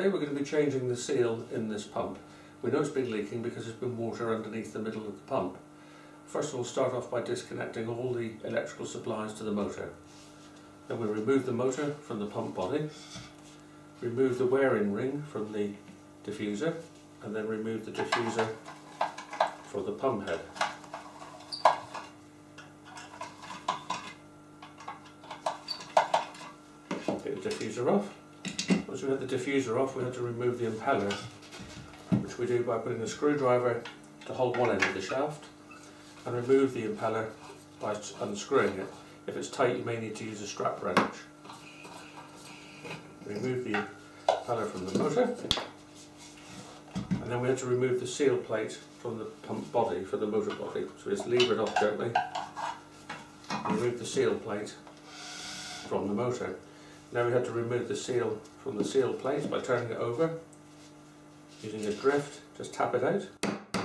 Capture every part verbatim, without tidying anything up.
Today we're going to be changing the seal in this pump. We know it's been leaking because there's been water underneath the middle of the pump. First we'll start off by disconnecting all the electrical supplies to the motor. Then we'll remove the motor from the pump body, remove the wearing ring from the diffuser, and then remove the diffuser for the pump head. Get the diffuser off. Once we had the diffuser off, we had to remove the impeller, which we do by putting a screwdriver to hold one end of the shaft and remove the impeller by unscrewing it. If it's tight, you may need to use a strap wrench. Remove the impeller from the motor, and then we had to remove the seal plate from the pump body for the motor body. So we just lever it off gently, remove the seal plate from the motor. Now we had to remove the seal from the seal plate by turning it over, using a drift, just tap it out.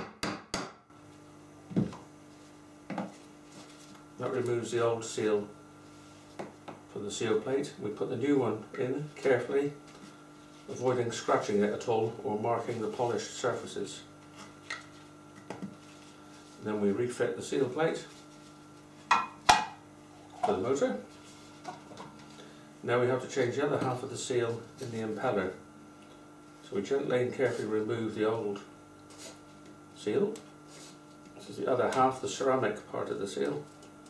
That removes the old seal from the seal plate. We put the new one in carefully, avoiding scratching it at all or marking the polished surfaces. And then we refit the seal plate to the motor. Now we have to change the other half of the seal in the impeller. So we gently and carefully remove the old seal. This is the other half, the ceramic part of the seal.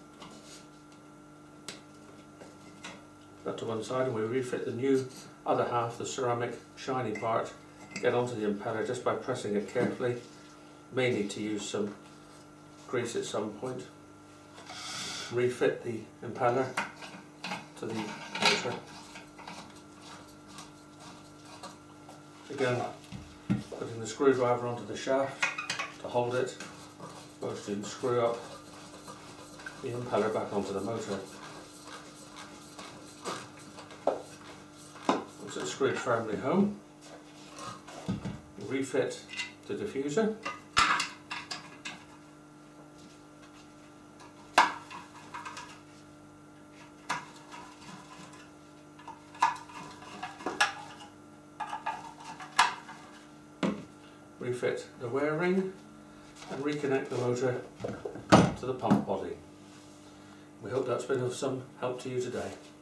That to one side, and we refit the new other half, the ceramic shiny part, get onto the impeller just by pressing it carefully. May need to use some grease at some point. Refit the impeller to the motor. Again, putting the screwdriver onto the shaft to hold it, both to screw up the impeller back onto the motor. Once it's screwed firmly home, refit the diffuser. Refit the wear ring and reconnect the motor to the pump body. We hope that's been of some help to you today.